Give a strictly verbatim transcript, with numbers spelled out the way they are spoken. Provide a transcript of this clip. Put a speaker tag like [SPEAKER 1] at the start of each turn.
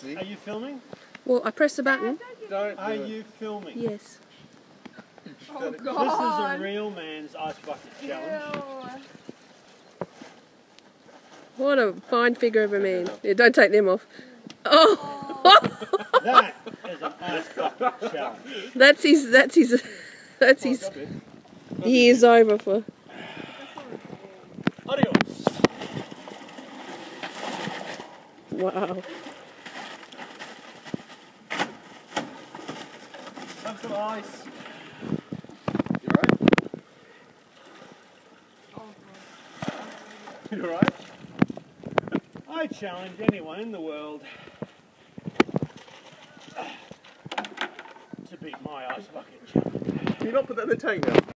[SPEAKER 1] Are you filming?
[SPEAKER 2] Well, I press the button.
[SPEAKER 1] Don't Are do you filming?
[SPEAKER 2] Yes.
[SPEAKER 3] Oh,
[SPEAKER 1] This
[SPEAKER 3] God.
[SPEAKER 1] is a real man's ice bucket challenge.
[SPEAKER 3] Ew.
[SPEAKER 2] What a fine figure of a man. Yeah, don't take them off. Oh!
[SPEAKER 1] That is an ice bucket challenge.
[SPEAKER 2] That's his, that's his, that's his, he is over for.
[SPEAKER 1] Adios.
[SPEAKER 2] Wow.
[SPEAKER 1] Have some ice.
[SPEAKER 4] You alright?
[SPEAKER 1] You alright? I challenge anyone in the world to beat my ice bucket challenge.
[SPEAKER 4] Can you not put that in the tank now?